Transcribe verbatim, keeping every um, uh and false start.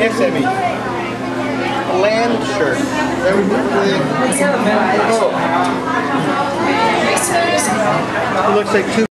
S M E. A land shirt. Oh. It looks like two